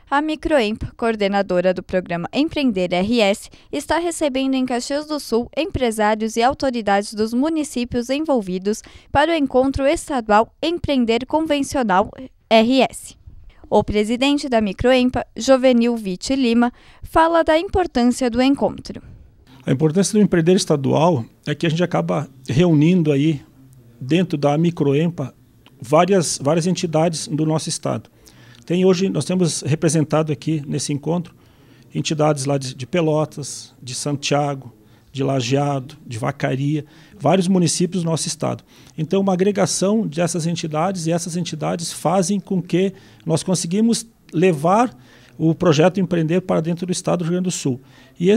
A Microempa, coordenadora do programa Empreender RS, está recebendo em Caxias do Sul empresários e autoridades dos municípios envolvidos para o encontro estadual Empreender Convencional RS. O presidente da Microempa, Jovenil Vitti Lima, fala da importância do encontro. A importância do empreender estadual é que a gente acaba reunindo aí, dentro da Microempa, várias entidades do nosso estado. Hoje nós temos representado aqui nesse encontro entidades lá de Pelotas, de Santiago, de Lajeado, de Vacaria, vários municípios do nosso estado. Então, uma agregação dessas entidades, e essas entidades fazem com que nós conseguimos levar o projeto Empreender para dentro do estado do Rio Grande do Sul. E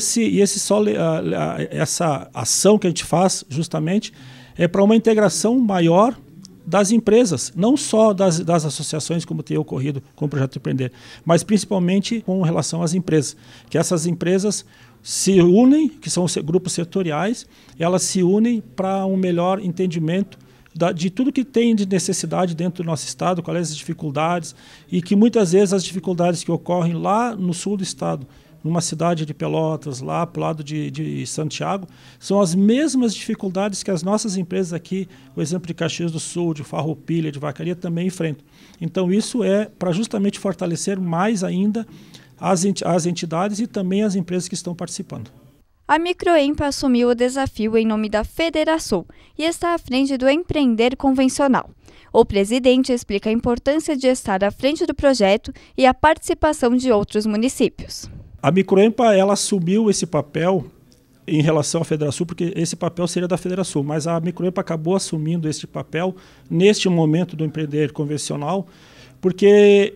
essa ação que a gente faz, justamente, é para uma integração maior das empresas, não só das associações, como tem ocorrido com o projeto Empreender, mas principalmente com relação às empresas, que essas empresas se unem, que são grupos setoriais, elas se unem para um melhor entendimento de tudo que tem de necessidade dentro do nosso estado, quais as dificuldades, e que muitas vezes as dificuldades que ocorrem lá no sul do estado, numa cidade de Pelotas, lá para o lado de Santiago, são as mesmas dificuldades que as nossas empresas aqui, o exemplo de Caxias do Sul, de Farroupilha, de Vacaria, também enfrentam. Então isso é para justamente fortalecer mais ainda as entidades e também as empresas que estão participando. A Microempa assumiu o desafio em nome da Federação e está à frente do Empreender Convencional. O presidente explica a importância de estar à frente do projeto e a participação de outros municípios. A Microempa, ela assumiu esse papel em relação à Federação, porque esse papel seria da Federação, mas a Microempa acabou assumindo esse papel neste momento do Empreender Convencional, porque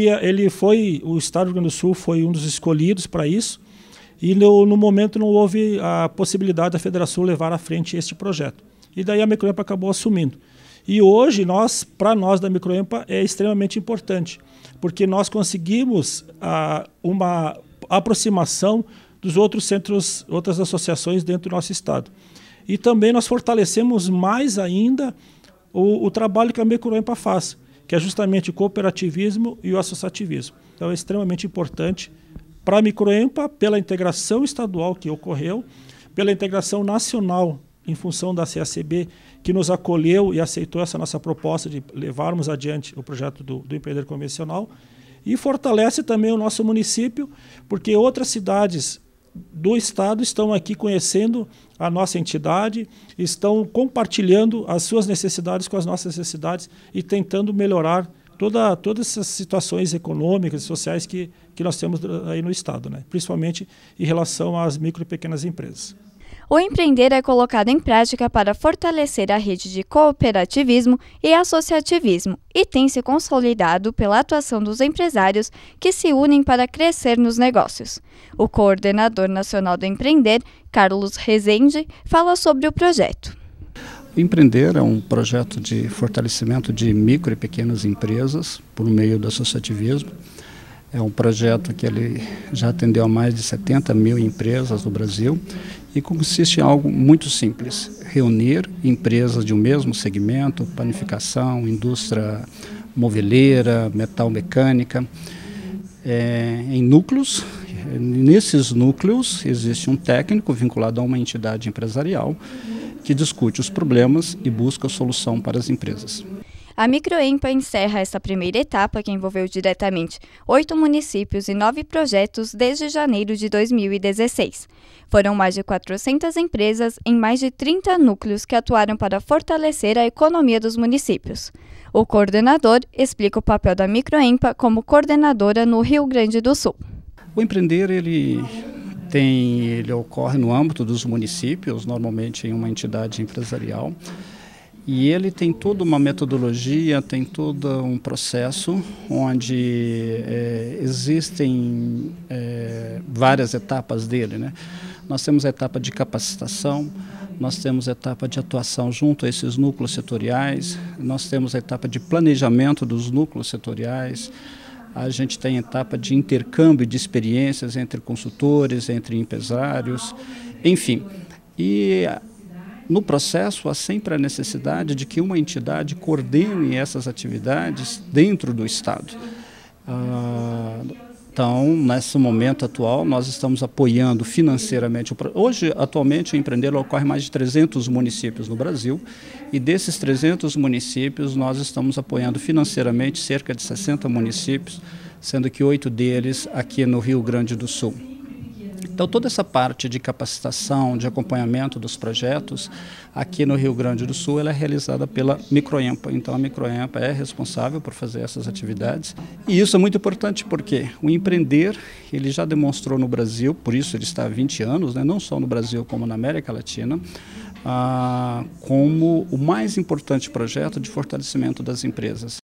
o Estado do Rio Grande do Sul foi um dos escolhidos para isso, e no momento não houve a possibilidade da Federação levar à frente este projeto. E daí a Microempa acabou assumindo. E hoje, para nós da Microempa, é extremamente importante, porque nós conseguimos uma aproximação dos outros centros, outras associações dentro do nosso estado. E também nós fortalecemos mais ainda o trabalho que a Microempa faz, que é justamente o cooperativismo e o associativismo. Então é extremamente importante para a Microempa, pela integração estadual que ocorreu, pela integração nacional em função da CACB, que nos acolheu e aceitou essa nossa proposta de levarmos adiante o projeto do Empreender Convencional, e fortalece também o nosso município, porque outras cidades do estado estão aqui conhecendo a nossa entidade, estão compartilhando as suas necessidades com as nossas necessidades e tentando melhorar todas essas situações econômicas e sociais que nós temos aí no estado, né? Principalmente em relação às micro e pequenas empresas. O Empreender é colocado em prática para fortalecer a rede de cooperativismo e associativismo e tem se consolidado pela atuação dos empresários que se unem para crescer nos negócios. O coordenador nacional do Empreender, Carlos Rezende, fala sobre o projeto. O Empreender é um projeto de fortalecimento de micro e pequenas empresas por meio do associativismo. É um projeto que ele já atendeu a mais de 70 mil empresas no Brasil e consiste em algo muito simples: reunir empresas de um mesmo segmento, panificação, indústria moveleira, metal mecânica, em núcleos. Nesses núcleos existe um técnico vinculado a uma entidade empresarial que discute os problemas e busca solução para as empresas. A Microempa encerra essa primeira etapa, que envolveu diretamente 8 municípios e 9 projetos desde janeiro de 2016. Foram mais de 400 empresas em mais de 30 núcleos que atuaram para fortalecer a economia dos municípios. O coordenador explica o papel da Microempa como coordenadora no Rio Grande do Sul. O Empreender ele ocorre no âmbito dos municípios, normalmente em uma entidade empresarial. E ele tem toda uma metodologia, tem todo um processo onde existem várias etapas dele, né? Nós temos a etapa de capacitação, nós temos a etapa de atuação junto a esses núcleos setoriais, nós temos a etapa de planejamento dos núcleos setoriais, a gente tem a etapa de intercâmbio de experiências entre consultores, entre empresários, enfim. No processo, há sempre a necessidade de que uma entidade coordene essas atividades dentro do Estado. Então, nesse momento atual, nós estamos apoiando financeiramente. Hoje, atualmente, o Empreender ocorre em mais de 300 municípios no Brasil, e desses 300 municípios, nós estamos apoiando financeiramente cerca de 60 municípios, sendo que 8 deles aqui no Rio Grande do Sul. Então, toda essa parte de capacitação, de acompanhamento dos projetos, aqui no Rio Grande do Sul, ela é realizada pela Microempa. Então, a Microempa é responsável por fazer essas atividades. E isso é muito importante porque o Empreender, ele já demonstrou no Brasil, por isso ele está há 20 anos, né, não só no Brasil como na América Latina, como o mais importante projeto de fortalecimento das empresas.